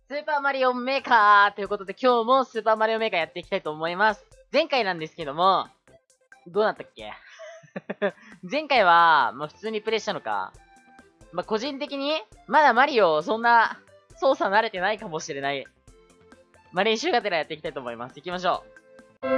スーパーマリオメーカーということで今日もスーパーマリオメーカーやっていきたいと思います。前回なんですけども、どうなったっけ前回は、普通にプレイしたのか。個人的に、まだマリオ、そんな、操作慣れてないかもしれない。練習がてらやっていきたいと思います。行きましょう。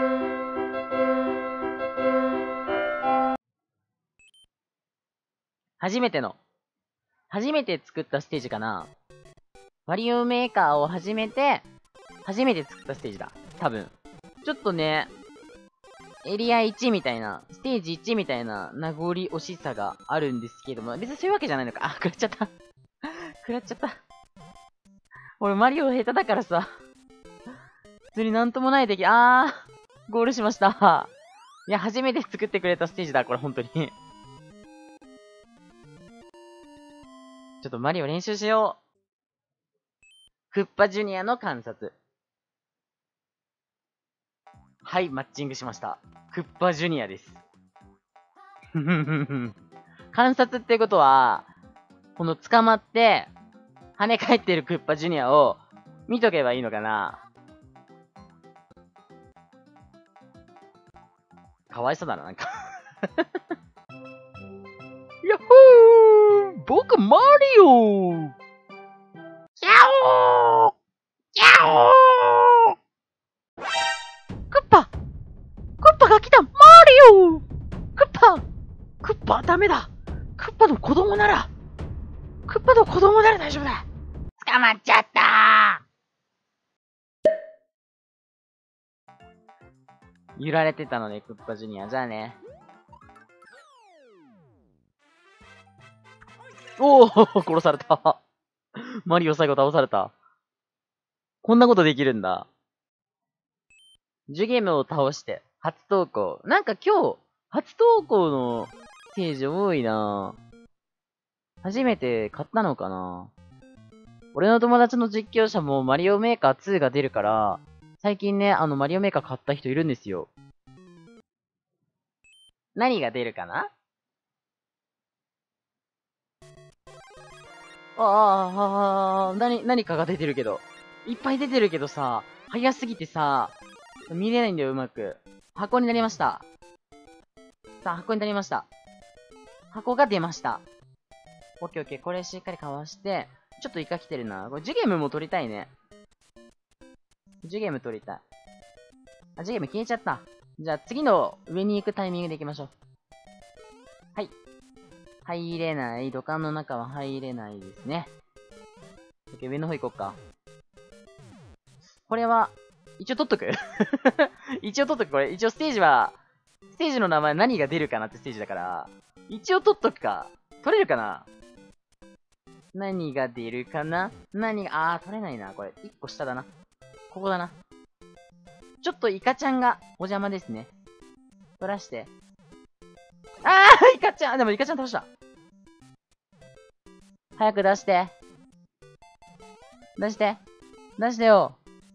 初めて作ったステージかな。マリオメーカーを初めて作ったステージだ。多分。ちょっとね、エリア1みたいな、ステージ1みたいな名残惜しさがあるんですけども、別にそういうわけじゃないのか。あ、食らっちゃった。食らっちゃった。俺マリオ下手だからさ。普通になんともない敵。ゴールしました。いや、初めて作ってくれたステージだ、これ本当に。ちょっとマリオ練習しよう。クッパジュニアの観察。はい、マッチングしました。クッパジュニアです。観察ってことは、この捕まって、跳ね返ってるクッパジュニアを見とけばいいのかな。かわいそうだな、なんか。ヤッホー！僕、マリオ！キャオー！キャオー！クッパが来た！マリオ！クッパダメだ！クッパの子供なら大丈夫だ！捕まっちゃったー！揺られてたのね、クッパジュニア。じゃあね。おお殺された。マリオ最後倒された。こんなことできるんだ。ジュゲムを倒して、初投稿。なんか今日、初投稿のステージ多いなぁ。初めて買ったのかな。俺の友達の実況者もマリオメーカー2が出るから、最近ね、マリオメーカー買った人いるんですよ。何が出るかな。何かが出てるけど。いっぱい出てるけどさ、早すぎてさ、見れないんだよ、うまく。箱になりました。さあ、箱になりました。箱が出ました。オッケーオッケー。これしっかりかわして、ちょっとイカ来てるな。これジュゲムも取りたいね。ジュゲム取りたい。ジュゲム消えちゃった。じゃあ次の上に行くタイミングで行きましょう。はい。入れない。土管の中は入れないですね。オッケー、上の方行こうか。これは、一応取っとくこれ。一応ステージの名前何が出るかなってステージだから、一応取っとくか。取れるかな。何が出るかな。取れないな。これ。一個下だな。ここだな。ちょっとイカちゃんがお邪魔ですね。取らして。イカちゃん！でもイカちゃん倒した。早く出して。出してよ。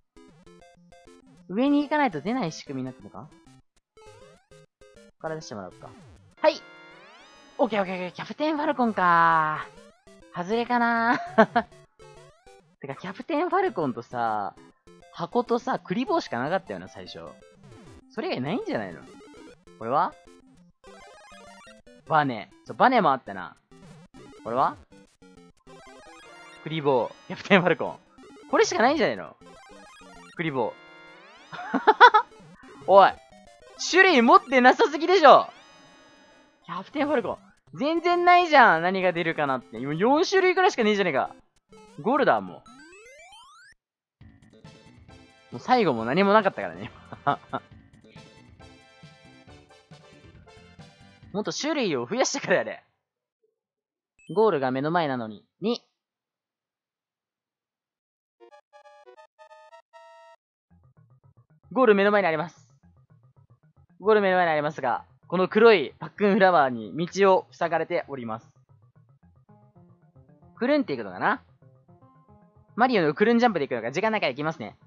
上に行かないと出ない仕組みになってるのか。ここから出してもらおうか。はい。オッケー。キャプテンファルコンかー。外れかなー。てか、キャプテンファルコンとさ、箱とさ、クリボーしかなかったよな、最初。それ以外ないんじゃないの。これはバネ。バネもあったな。これはクリボー。キャプテンファルコン。これしかないんじゃないの。クリボー。おい。種類持ってなさすぎでしょ。キャプテンファルコン。全然ないじゃん。何が出るかなって。今4種類くらいしかねえじゃねえか。ゴールだ、もう最後も何もなかったからね。もっと種類を増やしてからやれ。ゴールが目の前なのに。2。ゴール目の前にあります。が、この黒いパックンフラワーに道を塞がれております。くるんっていくのかな。マリオのくるんジャンプでいくのか、時間ないからいきますね。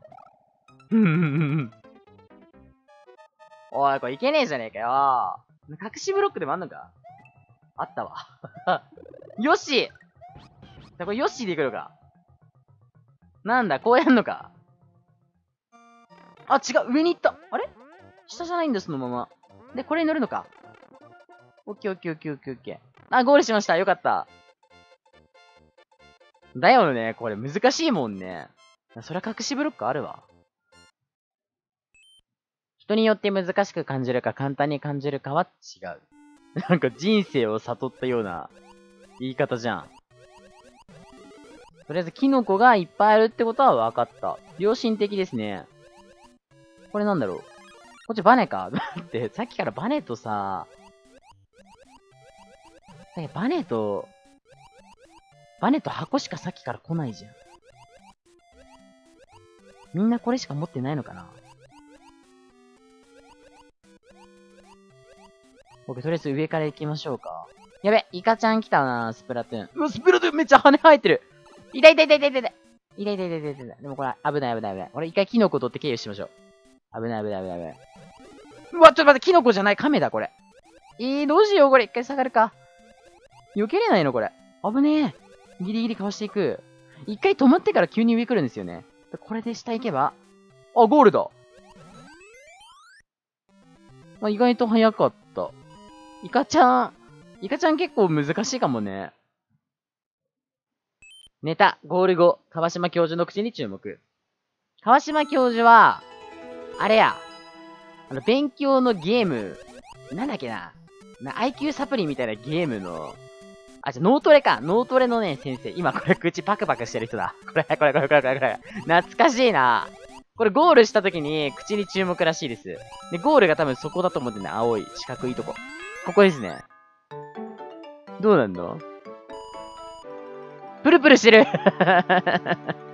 おい、これいけねえじゃねえかよ。隠しブロックでもあんのか。あったわ。よし！じゃあこれヨッシーでいくのか。 なんだ、こうやんのか。あ、違う、上に行った。あれ下じゃないんだ、そのまま。で、これに乗るのか。オッケーオッケーオッケーオッケーオッケー。あ、ゴールしました。よかった。だよね、これ難しいもんね。そりゃ隠しブロックあるわ。人によって難しく感じるか簡単に感じるかは違う。なんか人生を悟ったような言い方じゃん。とりあえずキノコがいっぱいあるってことは分かった。良心的ですね。これなんだろう。こっちバネか。だって、さっきからバネとさ、バネと箱しかさっきから来ないじゃん。みんなこれしか持ってないのかな。僕、とりあえず上から行きましょうか。やべ、イカちゃん来たな、スプラトゥーン。うわ、スプラトゥーンめっちゃ羽生えてる。痛い痛い痛い痛い痛い痛い。痛い痛い痛い痛い痛い。でもこれ、危ない危ない危ない。俺一回キノコ取って経由しましょう。危ない危ない危ない危ない。うわ、ちょっと待って、キノコじゃない、カメだ、これ。どうしよう、これ。一回下がるか。避けれないの、これ。危ねえ。ギリギリかわしていく。一回止まってから急に上来るんですよね。これで下行けば。あ、ゴールだ。まあ、意外と早かった。イカちゃん結構難しいかもね。ネタ、ゴール後、川島教授の口に注目。川島教授は、あれや、勉強のゲーム、なんだっけな。IQ サプリみたいなゲームの、脳トレか。脳トレのね、先生。今これ口パクパクしてる人だ。これ。懐かしいな。これゴールした時に口に注目らしいです。で、ゴールが多分そこだと思ってね。青い、四角いとこ。ここですね。どうなんの？プルプルしてる